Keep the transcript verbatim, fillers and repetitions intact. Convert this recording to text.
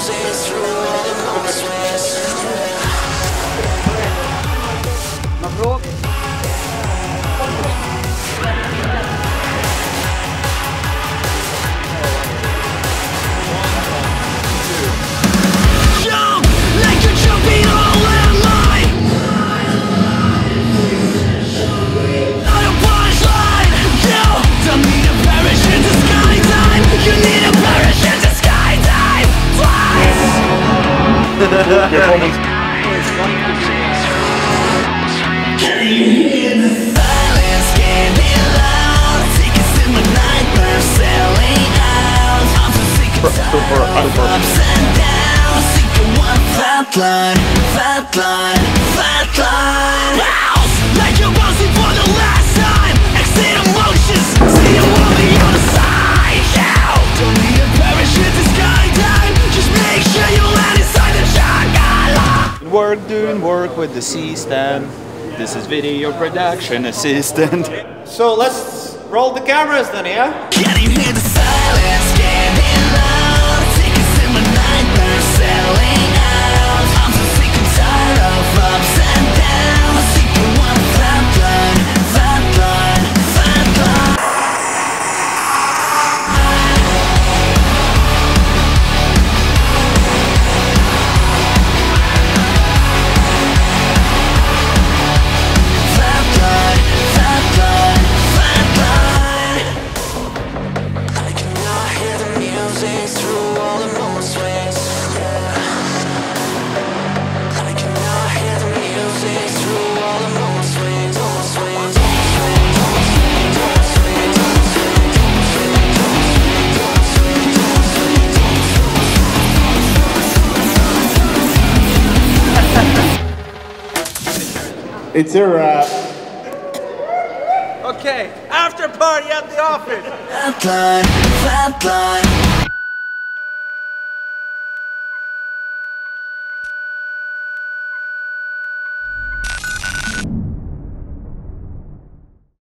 مبروك. Flatline, flatline, flatline. Bounce like you're bouncing for the last time. Exit emotions, see you on the other side. Yeah, don't need a parachute to skydive. Just make sure you land inside the jungle. Work doing work with the C-stand. This is video production assistant. So let's roll the cameras then, yeah? Can you hear the silence? Getting loud. Take us in my nightmare, selling out. I'm so sick and tired of ups and downs. Sick of one flatline, flatline, flatline. Flatline, flatline, flatline. I cannot hear the music through all the moon swings. I cannot hear the music through all the moon swings, moon swings, moon swings, moon swings, moon swings, moon swings, moon swings, moon swings, moon swings. It's a wrap. Okay, after party at the office. Flatline, flatline.